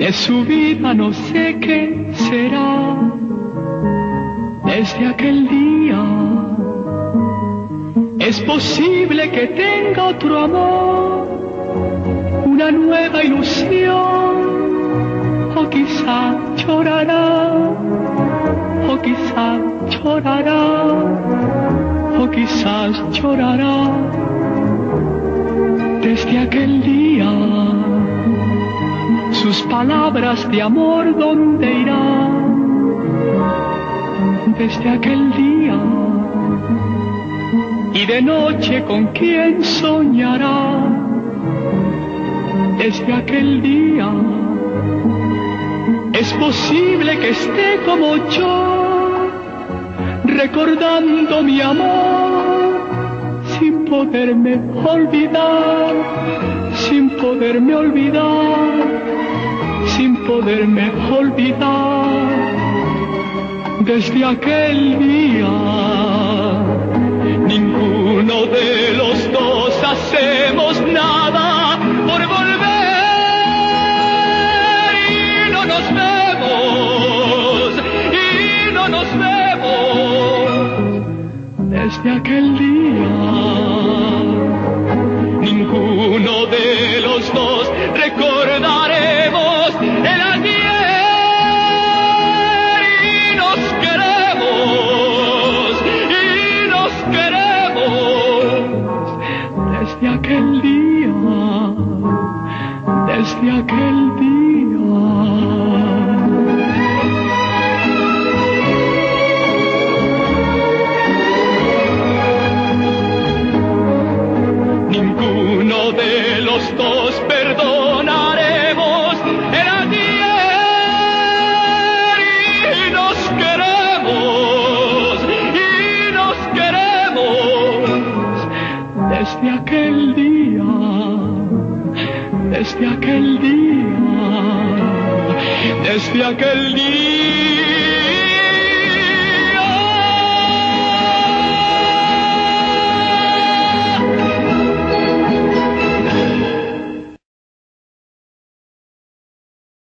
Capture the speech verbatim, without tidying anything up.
de su vida no sé qué será. Desde aquel día es posible que tenga otro amor, una nueva ilusión, o quizá llorará, o quizá llorará, o quizás llorará. Desde aquel día sus palabras de amor ¿dónde irán? Desde aquel día y de noche con quién soñará. Desde aquel día es posible que esté como yo, recordando mi amor, sin poderme olvidar, sin poderme olvidar, sin poderme olvidar. Desde aquel día ninguno de los dos hacemos nada por volver, y no nos vemos, y no nos vemos. Desde aquel día ninguno de los dos recordaremos el ayer, y nos queremos, y nos queremos. Desde aquel día, desde aquel día. Ninguno de los dos perdonaremos el ayer, y nos queremos, y nos queremos. Desde aquel día, desde aquel día, desde aquel día.